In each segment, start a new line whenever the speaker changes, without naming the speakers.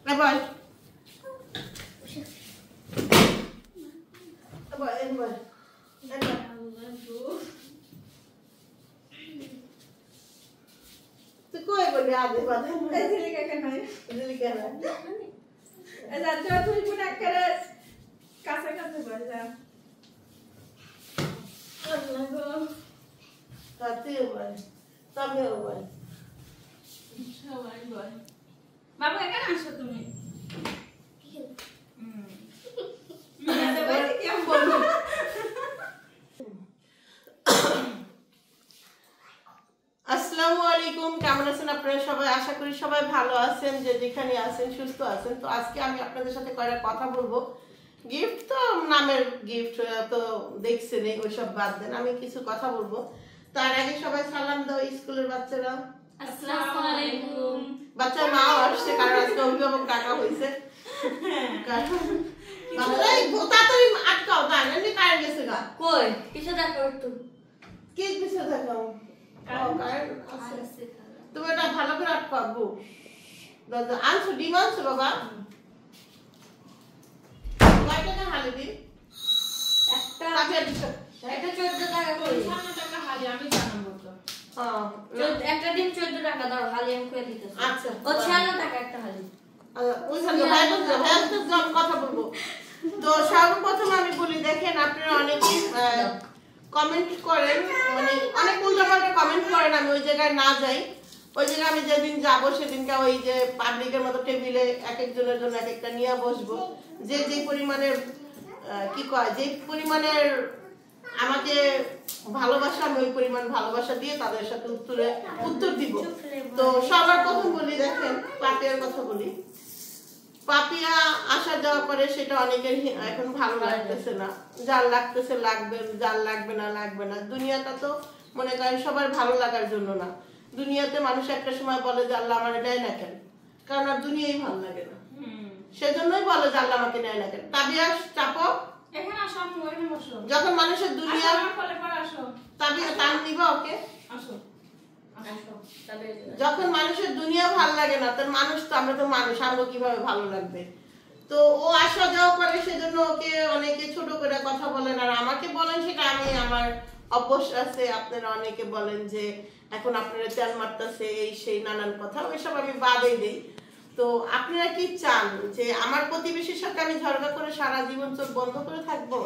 Bye. Tu kau yang berada pada mana?
Jadi kan mana?
Jadi kan?
Ada tu pun nak kena kasar baca. Allah.
Kati apa? Tapi apa?
Sawai boy. Bapa kan asal tu ni. Ada banyak yang boleh.
আসসালামু আলাইকুম, কেমন আছেন আপনারা সবাই? আশা করি সবাই ভালো আছেন, যে যেখানে আছেন সুস্থ আছেন। তো আজকে আমি আপনাদের সাথে কয়েকটা কথা বলবো। গিফট তো নামের গিফট তো দেখছেন, ওইসব বাদ দেন, আমি কিছু কথা বলবো। তার আগে সবাই সালাম দাও স্কুলের বাচ্চারা।
আসসালামু আলাইকুম।
বাচ্চার মাও আসছে, কারণ আজকে অভিভাবক ডাকা হয়েছে। এই তাড়াতাড়ি আটকাও, তাই না? কারেন্ট গেছে গা।
কই কিছু দেখা একটু
কি কিছু দেখাও? তুমি এটা ভালো করে আটকাবো। আনছো ডিম আনছো বাবা? কয় টাকা হালি দি?
একটা
এটা
14 টাকা করে।
55 টাকা হালি, আমি জানাবো তো।
একটা ডিম 14 টাকা দাও, হালি আমি করে দিতেছি।
আচ্ছা,
ও 56 টাকা একটা হালি।
ওইখানে ভাই কথা বলবো। তো সর্বপ্রথম আমি বলি, দেখেন আপনারা অনেকেই কমেন্ট করেন, মানে অনেক উল্টাপাল্টা কমেন্ট করেন, আমি ওই জায়গায় না যাই। ওই জায়গায় আমি যেদিন যাবো সেদিনকে ওই যে পাবলিকের মতো টেবিলে এক একজনের জন্য এক একটা নিয়ে বসবো, যে যে পরিমাণের কি কয়, যে পরিমাণের আমাকে ভালোবাসা, আমি ওই পরিমাণ ভালোবাসা দিয়ে তাদের সাথে উত্তর দিব। তো সবার প্রথম বলি, দেখেন পাপিয়ার কথা বলি। পাপিয়া আসা যাওয়া করে, সেটা অনেকের এখন ভালো লাগতেছে না। যার লাগতেছে লাগবে, যার লাগবে না লাগবে না। দুনিয়াটা তো মনে করেন সবার ভালো লাগার জন্য না। দুনিয়াতে মানুষ একটা সময় বলে যে আল্লাহ আমার নেয় না কেন, কারণ আর দুনিয়াই ভালো লাগে না, সেজন্যই বলে যে আল্লাহ আমাকে নেয় না কেন। তাবিয়া চাপো,
এখানে আসো, আমি ওখানে বসো।
যখন মানুষের দুনিয়া
আমার কোলে পড়ে আসো।
তাবিয়া টান নিবা ওকে।
আসো।
যখন মানুষের দুনিয়া ভালো লাগে না, তার মানুষ তো, আমরা তো মানুষ, আমরা কিভাবে ভালো লাগবে? তো ও আসা যাওয়া করে, সেজন্য ওকে অনেকে ছোট করে কথা বলেন, আর আমাকে বলেন, সেটা আমি আমার অভ্যাস আছে। আপনারা অনেকে বলেন যে এখন আপনারা তেল মারতেছে, এই সেই নানান কথা, ওইসব আমি বাদই দিই। তো আপনারা কি চান যে আমার প্রতিবেশীর সাথে আমি ঝগড়া করে সারা জীবন চোখ বন্ধ করে থাকবো?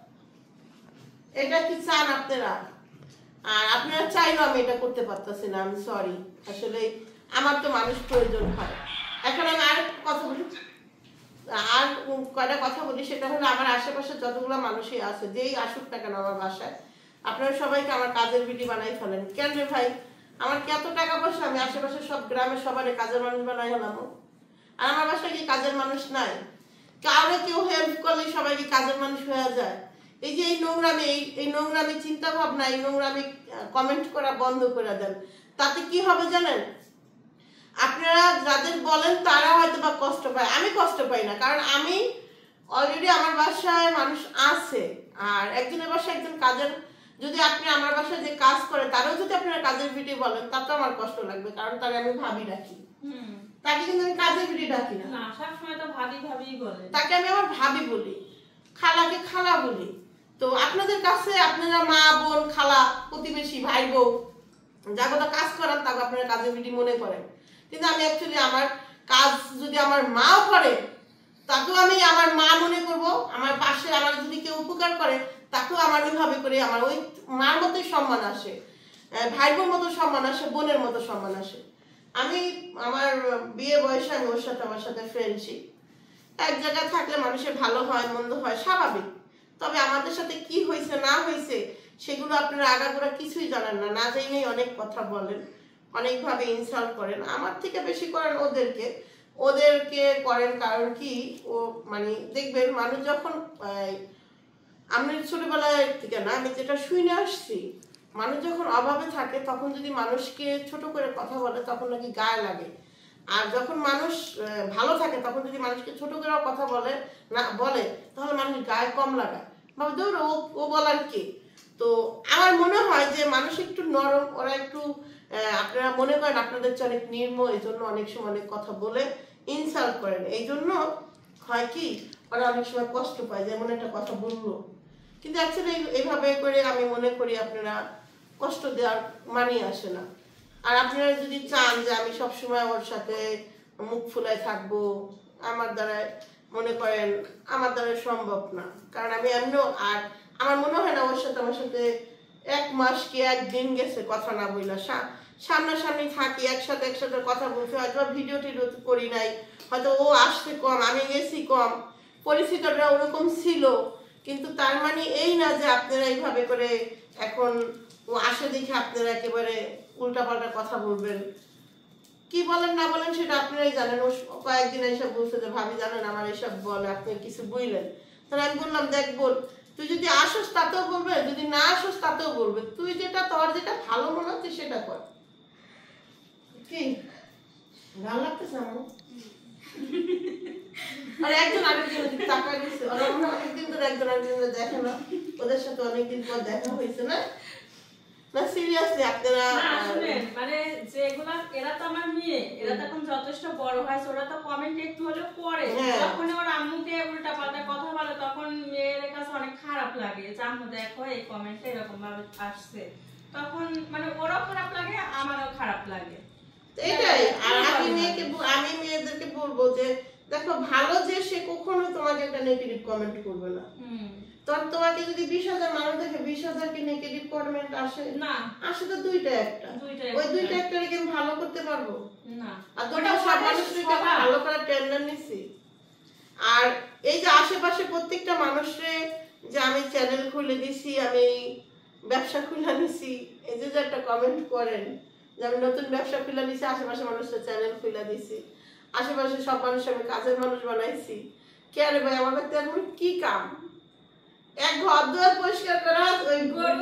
এটা কি চান আপনারা? আর আপনারা চাইলেও আমি এটা করতে পারতেছি না, আমি সরি। আসলে আমার তো মানুষ প্রয়োজন হয়। এখন আমি আর কথা বলি, আর কয়টা কথা বলি, সেটা হলো আমার আশেপাশে যতগুলো মানুষই আছে, যেই আসুক না কেন আমার বাসায়, আপনারা সবাইকে আমার কাজের ভিডিও বানাই ফেলেন। কেন রে ভাই, আমার কি এত টাকা পয়সা আমি আশেপাশে সব গ্রামের সবারই কাজের মানুষ বানাই হলাম? আর আমার বাসায় কি কাজের মানুষ নাই? কাউরে কেউ হেল্প করলে সবাই কি কাজের মানুষ হয়ে যায়? এই যে এই নোংরামি চিন্তা ভাবনা, এই নোংরামি কমেন্ট করা বন্ধ করে দেন। তাতে কি হবে জানেন? আপনারা যাদের বলেন তারা হয়তো বা কষ্ট পায়, আমি কষ্ট পাই না, কারণ আমি অলরেডি আমার বাসায় মানুষ আছে। আর একজনের বাসায় একজন কাজের, যদি আপনি আমার বাসায় যে কাজ করে তারাও যদি আপনারা কাজের ভিডিও বলেন, তাতে আমার কষ্ট লাগবে, কারণ তাকে আমি ভাবি রাখি। তাকে কিন্তু আমি কাজের ভিডিও ডাকি না,
না সব সময় তো ভাবি ভাবিই বলে।
তাকে আমি আমার ভাবি বলি, খালাকে খালা বলি। তো আপনাদের কাছে আপনারা মা বোন খালা প্রতিবেশী ভাই বউ যা কথা কাজ করান, তাকে আপনারা কাজের ভিডিও মনে করেন। কিন্তু আমি অ্যাকচুয়ালি আমার কাজ যদি আমার মাও করে, তাকেও আমি আমার মা মনে করব। আমার পাশে আমার যদি কেউ উপকার করে, তাকেও আমার ওইভাবে করে আমার ওই মার মতোই সম্মান আসে, ভাই বোন মতো সম্মান আসে, বোনের মতো সম্মান আসে। আমি আমার বিয়ে বয়সে আমি ওর সাথে, আমার সাথে ফ্রেন্ডশিপ, এক জায়গায় থাকলে মানুষের ভালো হয় মন্দ হয় স্বাভাবিক। তবে আমাদের সাথে কি হয়েছে না হয়েছে সেগুলো আপনারা আগাগোড়া কিছুই জানেন না, না জেনেই অনেক কথা বলেন, অনেকভাবে ইনসাল্ট করেন। আমার থেকে বেশি করেন ওদেরকে করেন। কারণ কি, ও মানে দেখবেন মানুষ যখন, আমি ছোটবেলায় থেকে না, আমি যেটা শুনে আসছি, মানুষ যখন অভাবে থাকে তখন যদি মানুষকে ছোট করে কথা বলে তখন নাকি গায়ে লাগে। আর যখন মানুষ ভালো থাকে তখন যদি মানুষকে ছোট করে কথা বলে তাহলে মানুষ গায়ে কম লাগায়, ভাবে ধরো ও বলার কি। তো আমার মনে হয় যে মানুষ একটু নরম, ওরা একটু আপনারা মনে করেন আপনাদের চেয়ে অনেক নির্মম, এই জন্য অনেক সময় অনেক কথা বলে, ইনসাল্ট করেন। এই জন্য হয় কি ওরা অনেক সময় কষ্ট পায় যেমন একটা কথা বললো, কিন্তু অ্যাকচুয়ালি এইভাবে করে আমি মনে করি আপনারা কষ্ট দেওয়ার মানিয়ে আসে না। আর আপনারা যদি চান যে আমি সবসময় ওর সাথে মুখ ফুলায় থাকবো, আমার দ্বারা মনে করেন আমার দ্বারা সম্ভব না, কারণ আমি এমনিও আর আমার মনে হয় না ওর সাথে আমার সাথে 1 মাস কি 1 দিন গেছে কথা না বললা, সামনাসামনি থাকি একসাথে কথা বলছি, হয়তো ভিডিও টিডিও করি নাই, হয়তো ও আসতে কম আমি গেছি কম, পরিস্থিতিটা ওরকম ছিল, কিন্তু তার মানে এই না যে আপনারা এইভাবে করে এখন ও আসে দেখে আপনারা একেবারে উল্টাপাল্টা কথা বলবেন। কি বলেন না বলেন সেটা আপনারাই জানেন। ও কয়েকদিন এসব বলছে যে ভাবি জানেন আমার এসব বলে, আপনি কিছু বুঝলেন? তাহলে আমি বললাম দেখ বোন, তুই যদি আসস তাতেও বলবে, যদি না আসস তাতেও বলবে, তুই যেটা তোর যেটা ভালো মনে হচ্ছে সেটা কর। কি ভালো লাগতেছে আমার? আর একজন আরেকজনের দিকে তাকায় দিচ্ছে, ওরা অনেকদিন ধরে একজন আরেকজনের দেখে না, ওদের সাথে অনেকদিন পর দেখা হয়েছে না? না সিরিয়াসলি আপনারা
শুনেন, মানে যেগুলা এরা তো আমার মেয়ে, এরা তো এখন যথেষ্ট বড় হয়েছে, ওরা তো কমেন্ট একটু হলেও পড়ে, যখন ওর আম্মুকে উল্টা পাল্টা কথা বলে তখন মেয়ের কাছে অনেক খারাপ লাগে যে আম্মু দেখো এই কমেন্টটা এরকম ভাবে আসছে, তখন মানে ওরও খারাপ লাগে আমারও খারাপ লাগে।
এটাই। আর আমি মেয়েদেরকে বলবো যে দেখো ভালো যে সে কখনো তোমাকে একটা নেগেটিভ কমেন্ট করবে না। তোমাকে যদি 20,000 মানুষ দেখে 20,000 কি নেগেটিভ কমেন্ট আসে না? আসে তো দুইটা একটা, ওই দুইটা একটা রেখে ভালো করতে পারবো না। আর তোমরা সব মানুষকে ভালো করার টেন্ডেন্সি। আর এই যে আশেপাশে প্রত্যেকটা মানুষরে যে আমি চ্যানেল খুলে দিছি, আমি ব্যবসা খুলে নিছি, এই যে একটা কমেন্ট করেন যে আমি নতুন ব্যবসা খুলে নিছি, আশেপাশে মানুষের চ্যানেল খুলে দিছি, আশেপাশে সব মানুষ আমি কাজের মানুষ বানাইছি, কে আরে ভাই আমার তেমন কি কাম? এক ঘর দুয়ার পরিষ্কার করা, ওই গরু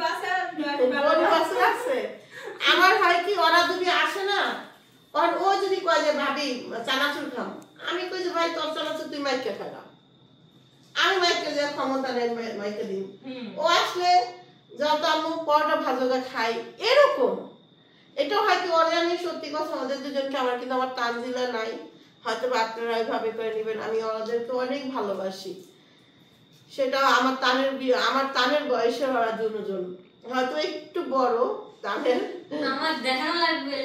আছে। আমার হয় কি ওরা যদি আসে না, আর ও যদি কয় যে ভাবি চানাচুর খাম, আমি কই যে ভাই তোর চানাচুর তুই মাইকে খাওয়া, আমি মাইকে যে ক্ষমতা নেই মাইকে দিই। ও আসলে যত আমি পরোটা ভাজা খাই এরকম। এটা হয়তো ওরে আমি সত্যি কথা ওদের দুজনকে আমার কিন্তু আমার তানজিলা নাই, হয়তো আপনারা এইভাবে করে নেবেন, আমি ওদেরকে অনেক ভালোবাসি। সেটা আমার তানের বয়সের ওরা দুজন, হয়তো একটু বড় তানের,
আমার দেখানো লাগবে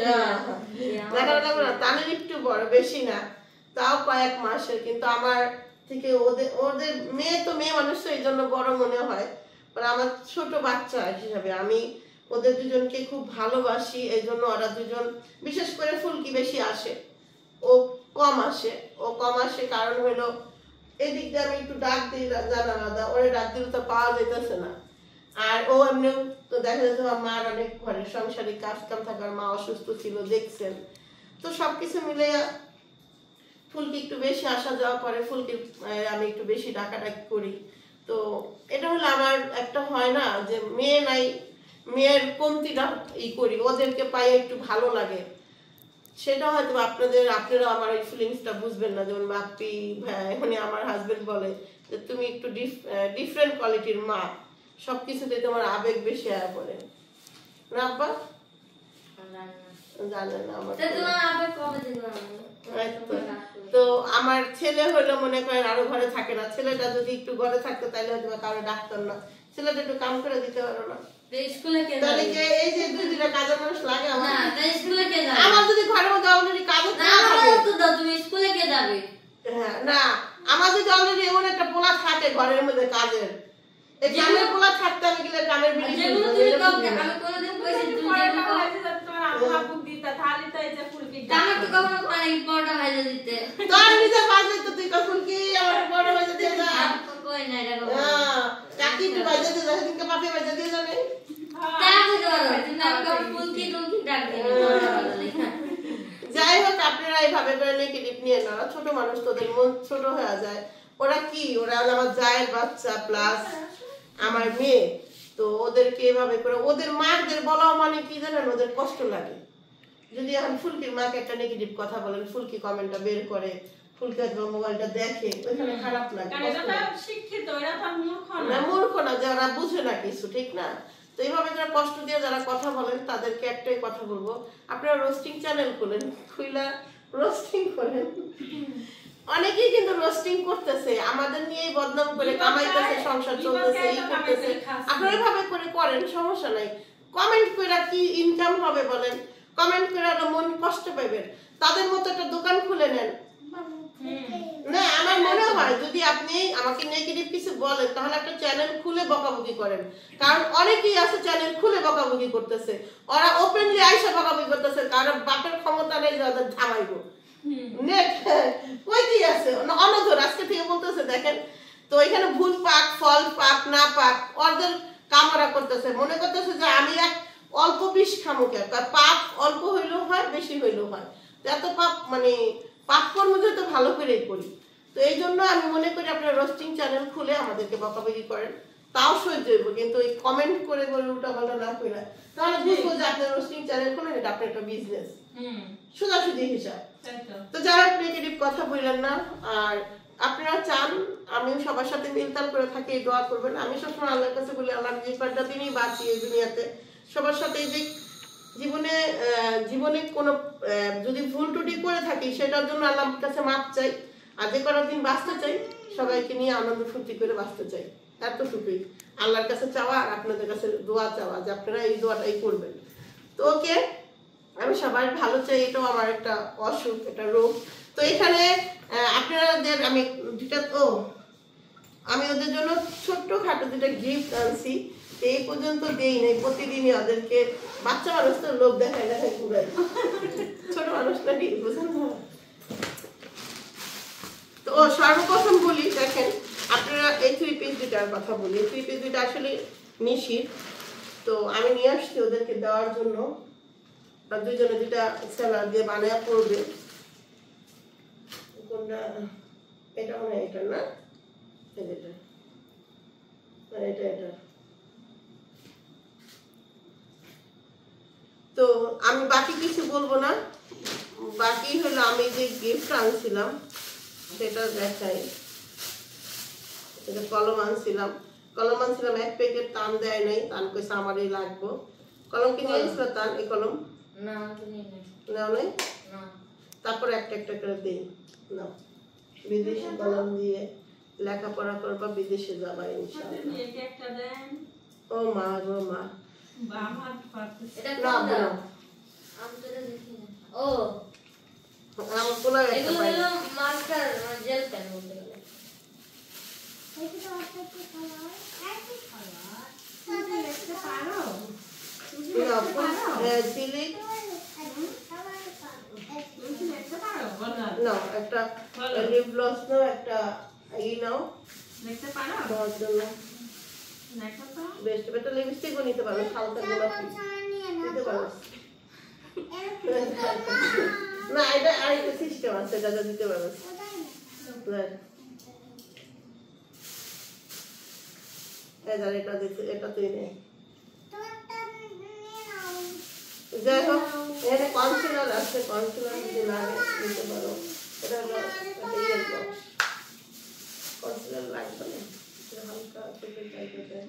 না তানের একটু বড়, বেশি না, তাও কয়েক মাসের, কিন্তু আমার থেকে ওদের মেয়ে তো মেয়ে মানুষ, এই জন্য বড় মনে হয়, আমার ছোট বাচ্চা হিসাবে আমি ওদের দুজনকে খুব ভালোবাসি। এই জন্য ওরা দুজন, বিশেষ করে ফুলকি বেশি আসে, ও কম আসে, কারণ হলো এদিক দিয়ে আমি একটু ডাক দিই জানা আলাদা, ওরে ডাক দিলে তো পাওয়া যেতেছে না। আর ও এমনিও তো দেখা যাচ্ছে আমার মার অনেক ঘরের সংসারিক কাজ কাম থাকার, মা অসুস্থ ছিল দেখছেন, তো সবকিছু মিলে ফুলকি একটু বেশি আসা যাওয়া করে, ফুলকি আমি একটু বেশি ডাকাডাকি করি। তো এটা হলো আমার একটা হয় না যে মেয়ে নাই, মেয়ের কমতিটা করি, ওদেরকে পাই একটু ভালো লাগে, সেটা হয়তো আপনারা আমার এই ফিলিংসটা বুঝবেন না। যেমন বাপ্পি মানে আমার হাজবেন্ড বলে যে তুমি একটু ডিফারেন্ট কোয়ালিটির মা, সবকিছুতে তোমার আবেগ বেশি আয়া পড়ে না আব্বা? জানেন না আমার তো আমার ছেলে হলো মনে করেন আরো ঘরে থাকে না, ছেলেটা যদি একটু ঘরে থাকতো তাহলে হয়তো কারো ডাক্তার না, ছেলেটা একটু কাম করে দিতে পারো না, এই যে দুই দিনে কাজের মানুষ লাগে আমার যদি ঘরের মধ্যে অলরেডি কাজের হ্যাঁ না, আমার যদি অলরেডি এমন একটা পোলা থাকে ঘরের মধ্যে কাজের, এই কামের পোলা থাকতে আমি গেলে কামের বিড়ি যাই হোক আপনারা এইভাবে করে নেগেটিভ নিয়ে না, ছোট মানুষ তোদের মন ছোট হয়ে যায়। ওরা হলো আমার জায়ের বাচ্চা প্লাস আমার মেয়ে, তো ওদেরকে এভাবে করে ওদের মাদের বলাও মানে কি জানেন, ওদের কষ্ট লাগে। যদি এখন ফুলকির মাকে একটা নেগেটিভ কথা বলেন, ফুলকি কমেন্টটা বের করে, ফুলকি হয়তো মোবাইলটা দেখে, ওইখানে খারাপ লাগে, মূর্খ না, যারা বুঝে না কিছু, ঠিক না? তো এইভাবে যারা কষ্ট দিয়ে যারা কথা বলেন তাদেরকে একটাই কথা বলবো, আপনারা রোস্টিং চ্যানেল খুলেন, খুইলা রোস্টিং করেন, রোস্টিং করতেছে, আমাদের নিয়েই বদনাম করে কামাইতেছে, সংসার চলতেছে, এই করতেছে, আপনারা ভাবে করে করেন, সমস্যা নাই। কমেন্ট করে কি ইনকাম হবে বলেন? কমেন্ট করে মন কষ্ট পাইবেন। তাদের মতো একটা দোকান খুলে নেন না। আমার মনে হয় যদি আপনি আমাকে নেগেটিভ কিছু বলেন তাহলে একটা চ্যানেল খুলে বকাবকি করেন, কারণ অনেকেই আছে চ্যানেল খুলে বকাবকি করতেছে, ওরা ওপেনলি আইসা বকাবকি করতেছে, কারণ বাপের ক্ষমতা নেই যে ওদের থামাইবো। নেট কই দিয়ে আছে অনধর আজকে থেকে বলতেছে দেখেন তো, এখানে ভুল পাক ফল পাক না পাক ওদের কামরা করতেছে, মনে করতেছে যে আমি এক অল্প বিষ খামুকে, পাপ অল্প হইলেও হয় বেশি হইলেও হয়, এত পাপ মানে পাপ কর্ম তো ভালো করেই করি। তো এই জন্য আমি মনে করি আপনারা রোস্টিং চ্যানেল খুলে আমাদেরকে বকাবকি করেন, তাও সহ্য হইব, কিন্তু এই কমেন্ট করে করে উল্টা পাল্টা না করে তাহলে বুঝবো যে আপনার রোস্টিং চ্যানেল খুলে এটা আপনার একটা বিজনেস, সোজাসুজি হিসাব। তো যারা নেগেটিভ কথা বললেন না, আর আপনারা চান আমিও সবার সাথে মিলতাল করে থাকি, দোয়া করবেন। আমি সবসময় আল্লাহর কাছে বলি আল্লাহ যে কয়টা দিনই বাঁচি এই দুনিয়াতে সবার সাথে যে জীবনে কোনো যদি ভুল টুটি করে থাকি সেটার জন্য আল্লাহর কাছে মাপ চাই, আর যে কটা দিন বাঁচতে চাই সবাইকে নিয়ে আনন্দ ফুর্তি করে বাঁচতে চাই, এতটুকুই আল্লাহর কাছে চাওয়া আর আপনাদের কাছে দোয়া চাওয়া যে আপনারা এই দোয়াটাই করবেন। তো ওকে, আমি সবাই ভালো চাই, এটাও আমার একটা অসুখ, একটা রোগ। তো এখানে আপনাদের আমি আমি ওদের জন্য ছোট্ট খাটো দুটা গিফট আনছি, এই পর্যন্ত দেই নাই, প্রতিদিনই ওদেরকে, বাচ্চা মানুষ তো লোক দেখায় দেখায় ঘুরাই, ছোট মানুষ নাকি বুঝেন না। তো সর্বপ্রথম বলি দেখেন আপনারা এই 3 পিস দুটার কথা বলি, 3 পিস দুটা আসলে নিশির, তো আমি নিয়ে আসছি ওদেরকে দেওয়ার জন্য, আর দুইজনে যেটা স্যালাড দিয়ে বানায় পড়বে। কোনটা এটা মনে হয় এটা না, এটা এটা এটা। তো আমি বাকি কিছু বলবো না, বাকি হলো আমি যে গিফট আনছিলাম সেটা দেখাই। এটা কলম আনছিলাম, এক প্যাকেট, তান দেয় নাই, তান কইছে আমারই লাগবো। কলম কিনে এনেছিল তান? এই কলম
না
নাও নাই, তারপরে একটা একটা করে দিই না, বিদেশি কলম দিয়ে লেখাপড়া করবা, বিদেশে যাবা ইনশাআল্লাহ। ও মা গো মা,
এটা কোন দাও? আমি তো এটা দেখি না। ও
আমার কোলা একটা
এগুলো
পাই,
হলো মার্কার, জেল পেন বলতে গেলে।
এটা তো একটা কালার, একই কালার। তুমি লিখতে পারো?
না দিলি না, একটা লিপ গ্লস নাও, একটা ই নাও
লিখতে পারো?
তোমার জন্য
দেখো তো।
বেস্ট, একটা লিপস্টিকও নিতে পারো, হালকা গোলাপি নিতে পারো। না এটা আরেকটা সিস্টেম আছে, এটা দিতে পারো। এটা দিতে, এটা তুই নে। যাই হোক এখানে কনসিলার আছে, কনসিলার যদি লাগে নিতে পারো। এটা হলো একটা ইয়ার বক্স, কনসিলার লাগবে না, এটা হালকা চোখের জায়গাটা।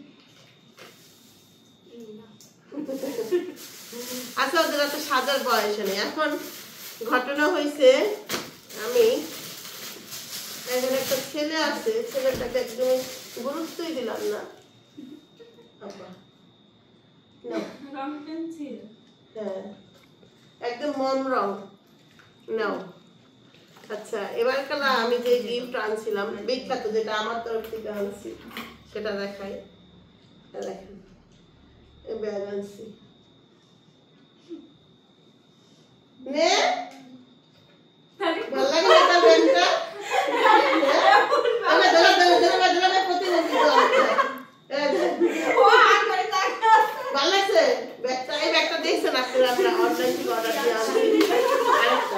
আচ্ছা ওদের এত সাজার বয়স নেই। এখন ঘটনা হয়েছে, আমি এখানে একটা ছেলে আছে, ছেলেটাকে একদম গুরুত্বই দিলাম না। হ্যাঁ একদম মন রং নাও। আচ্ছা এবার কালা আমি যে গিফট আনছিলাম বিখ্যাত, যেটা আমার তরফ থেকে আনছি সেটা দেখাই। দেখেন ব্যাগ আনছি, নে ভালো লাগে না ব্যাগটা? ভালো লাগছে ব্যাগটা? এই ব্যাগটা দেখছেন আপনারা, আপনারা অনলাইন থেকে অর্ডার দিয়ে আনছি। আরেকটা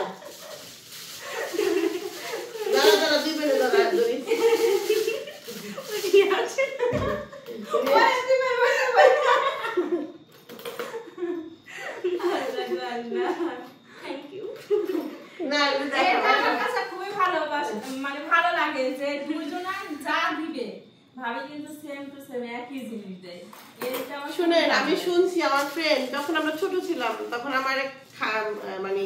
দাঁড়া দাঁড়া দিবেন, দাঁড়া ধরি না,
আমার কাছে খুবই মানে ভালো লাগে যে দুইজনা যা দিবে ভাবি কিন্তু সেম টু সেম একই জিনিস দেয়।
শুনেন আমি শুনছি আমার ফ্রেন্ড, যখন আমরা ছোট ছিলাম তখন আমার এক মানে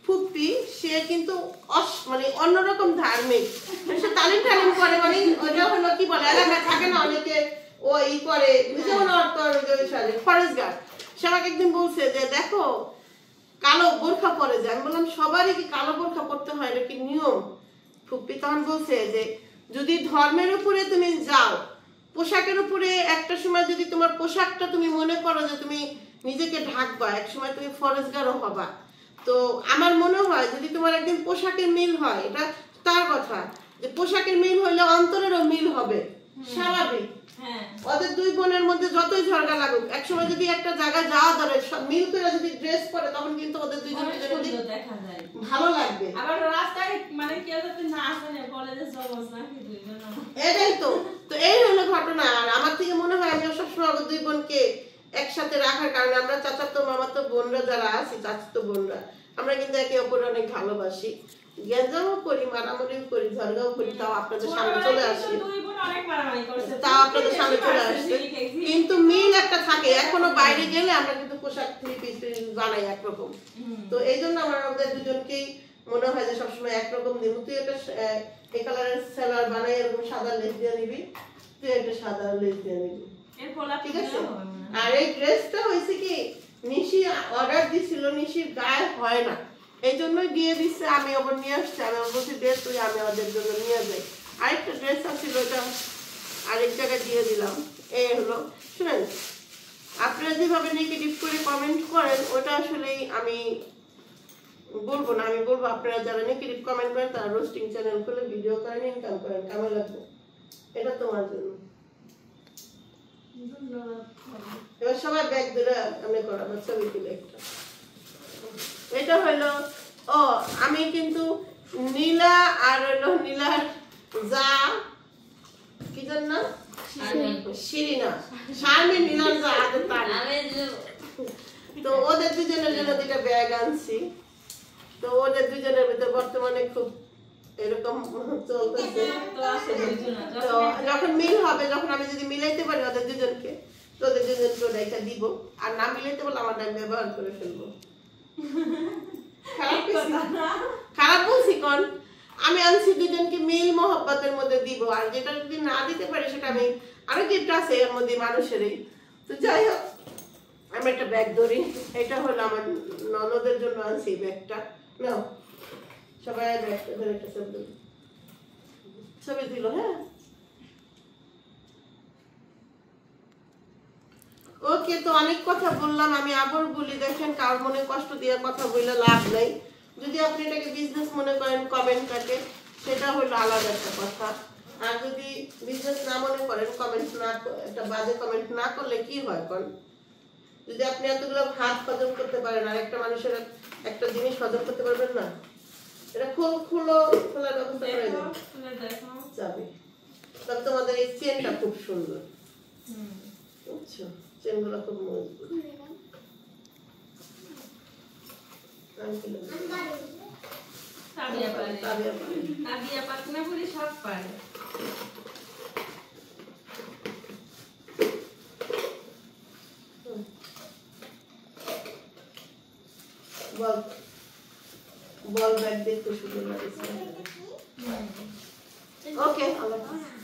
ফুপ্পি সে কিন্তু মানে অন্যরকম ধার্মিক, সে তালিম টালিম করে, মানে ওটা হলো কি বলে এলাকায় থাকে না অনেকে ও ই করে যেমন ফরেস্টগার্ড। সে আমাকে একদিন বলছে যে দেখো কালো বোরখা পরে যায়। আমি বললাম সবারই কি কালো বোরখা পরতে হয়, এটা কি নিয়ম? ফুপ্পি তখন বলছে যে যদি ধর্মের উপরে তুমি যাও, পোশাকের উপরে একটা সময় যদি তোমার পোশাকটা তুমি মনে করো যে তুমি নিজেকে ঢাকবা, এক সময় তুমি ফরেস্টগার্ডও হবা। তো আমার মনে হয় যদি তোমার একদিন পোশাকের মিল হয়, এটা তার কথা যে পোশাকের মিল হইলে অন্তরেরও মিল হবে, স্বাভাবিক। ওদের দুই বোনের মধ্যে যতই ঝগড়া লাগুক, একসময় যদি একটা জায়গায় যাওয়া ধরে মিল করে যদি ড্রেস পরে, তখন কিন্তু ওদের দুইজনের
দেখা যায়,
ভালো লাগবে।
আবার রাস্তায় মানে কেউ যদি না আসে বলে যে জবস না কি দুইজন,
এটাই তো। তো এই হলো ঘটনা। আর আমার থেকে মনে হয় আমি সবসময় ওদের দুই বোনকে একসাথে রাখার কারণে আমরা চাচাতো মামাতো বোনরা যারা আছি, চাচাতো বোনরা, আমরা কিন্তু একে অপরে অনেক ভালোবাসি, গেঞ্জামও করি, মারামারিও করি, ঝগড়াও করি, তাও আপনাদের সামনে চলে আসি, তাও আপনাদের সামনে চলে আসছে। কিন্তু মিল একটা থাকে, এখনো বাইরে গেলে আমরা কিন্তু পোশাক থ্রি পিস বানাই একরকম। তো এই জন্য আমার আমাদের দুজনকেই মনে হয় যে সবসময় একরকম দিব। তুই একটা এই কালারের সেলার বানাই, এরকম সাদা লেস দিয়ে নিবি, তুই একটা সাদা লেস দিয়ে নিবি, ঠিক আছে? আর এই ড্রেসটা হয়েছে কি নিশি অর্ডার দিছিল, নিশির গায়ে হয় না, এই জন্যই দিয়ে দিচ্ছে। আমি আবার নিয়ে আসছি, আমি বলছি ড্রেস তুই আমি ওদের জন্য নিয়ে যাই। আরেকটা ড্রেস আছিল, ওটা আরেক জায়গায় দিয়ে দিলাম। এই হলো, শুনেন আপনারা যেভাবে নেগেটিভ করে কমেন্ট করেন ওটা আসলেই আমি বলবো না, আমি বলবো আপনারা যারা নেগেটিভ কমেন্ট করেন তারা রোস্টিং চ্যানেল খুলে ভিডিও করেন, ইনকাম করেন, কেমন লাগবে? এটা তোমার জন্য। এবার সবাই ব্যাগ ধরে আমি করাবো ছবি তুলে একটা। এটা হলো ও আমি কিন্তু নীলা আর হলো নীলার যা কি জান না শিরিনা শারমিন নীলার যা আদর তার, তো ওদের দুজনের জন্য দুইটা ব্যাগ আনছি। তো ওদের দুজনের ভিতরে বর্তমানে খুব এরকম চলতেছে। তো যখন মিল হবে, যখন আমি যদি মিলাইতে পারি ওদের দুজনকে, তো ওদের দুজনকে ওটা একটা দিব, আর না মিলাইতে পারলে আমার নাম ব্যবহার করে ফেলবো। খারাপ বলছি কোন? আমি আনছি দুজনকে মিল মহব্বতের মধ্যে দিব, আর যেটা যদি না দিতে পারি সেটা আমি আরো গিফট আছে এর মধ্যে মানুষেরই। তো যাই হোক আমি একটা ব্যাগ ধরি, এটা হলো আমার ননদের জন্য আনছি ব্যাগটা। নাও সবাই ব্যাগটা ধরে একটা ছবি দিল। হ্যাঁ ওকে, তো অনেক কথা বললাম, আমি আবার বলি দেখেন কারোর মনে কষ্ট দিয়ে কথা বললে লাভ নেই। যদি আপনি এটাকে বিজনেস মনে করেন কমেন্টটাকে, সেটা হলো আলাদা একটা কথা। আর যদি বিজনেস না মনে করেন, কমেন্ট না, একটা বাজে কমেন্ট না করলে কি হয় কোন? যদি আপনি এতগুলো হাত হজম করতে পারেন আর একটা মানুষের একটা জিনিস হজম করতে পারবেন না, এটা খোলার ব্যবস্থা করে যাবে। তবে তোমাদের এই চেনটা খুব সুন্দর, বুঝছো? চেনগুলো খুব মজবুত। বল ব্যাগ দেখতে সুন্দর লাগছে। ওকে, আল্লাহ হাফেজ।